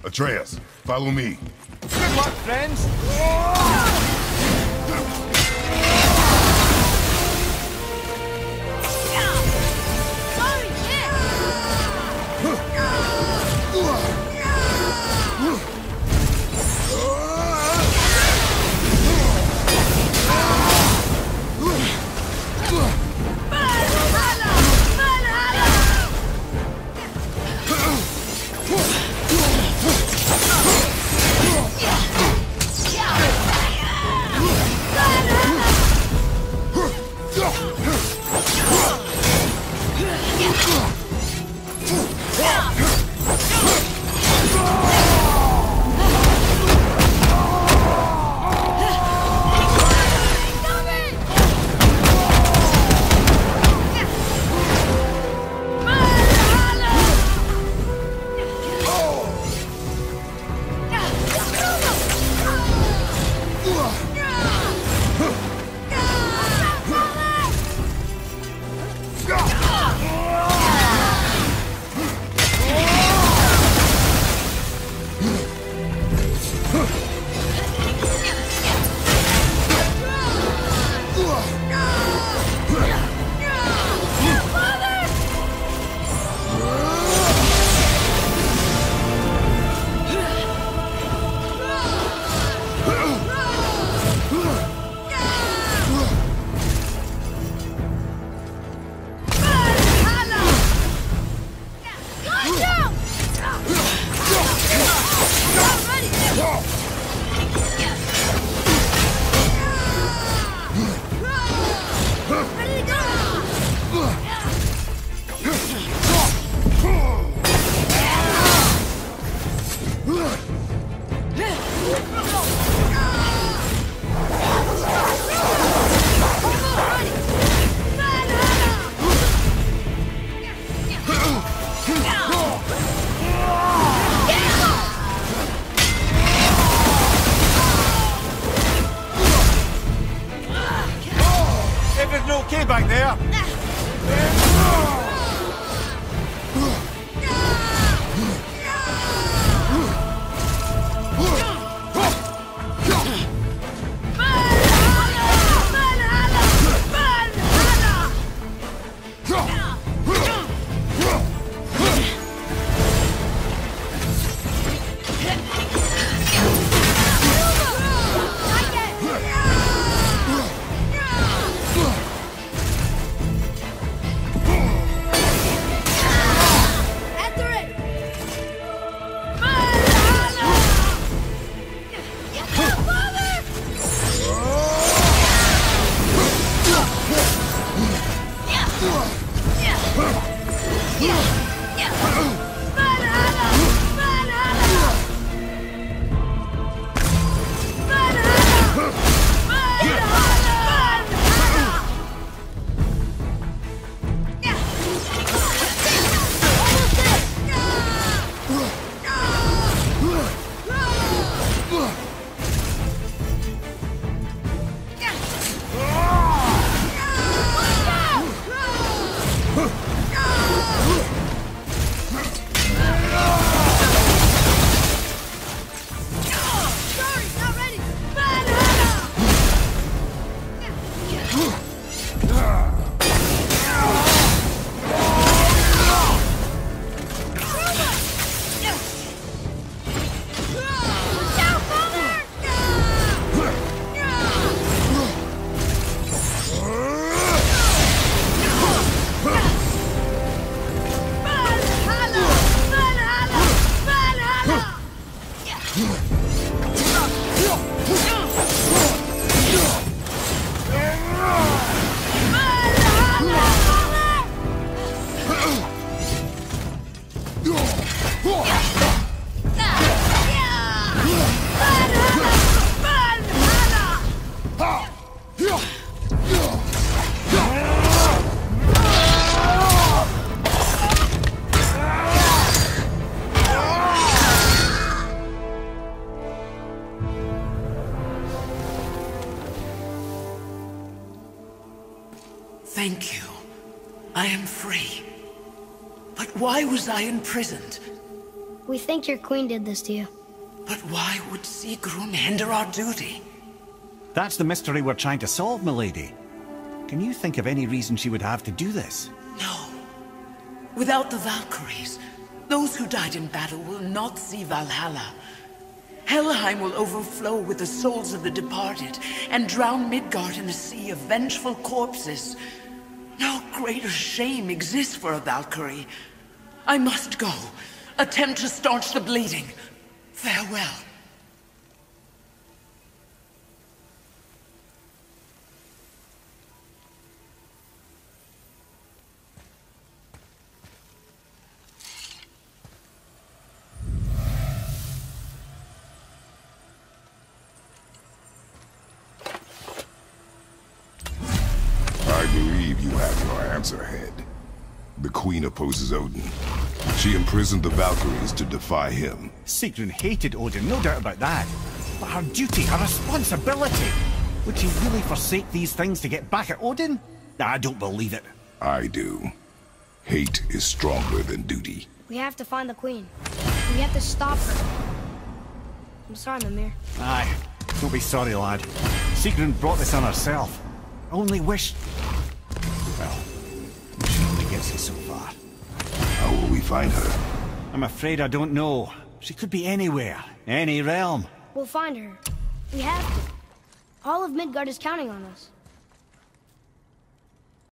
Atreus, follow me. Good luck, friends! Okay back there? Thank you. I am free. But why was I imprisoned? We think your queen did this to you. But why would Sigrun hinder our duty? That's the mystery we're trying to solve, milady. Can you think of any reason she would have to do this? No. Without the Valkyries, those who died in battle will not see Valhalla. Helheim will overflow with the souls of the departed, and drown Midgard in a sea of vengeful corpses. No greater shame exists for a Valkyrie. I must go. Attempt to staunch the bleeding. Farewell. I believe you have your answer, Head. The Queen opposes Odin. She imprisoned the Valkyries to defy him. Sigrun hated Odin, no doubt about that. But her duty, her responsibility. Would she really forsake these things to get back at Odin? I don't believe it. I do. Hate is stronger than duty. We have to find the queen. We have to stop her. I'm sorry, Mimir. Aye, don't be sorry, lad. Sigrun brought this on herself. I only wish... Well, she only gets us so far. How will we find her? I'm afraid I don't know. She could be anywhere, any realm. We'll find her. We have to. All of Midgard is counting on us.